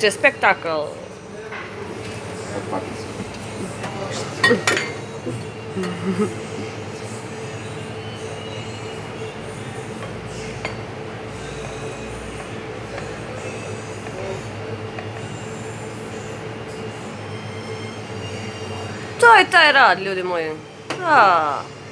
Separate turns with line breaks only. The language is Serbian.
To je spektakl. To je taj rad, ljudi moji. Da.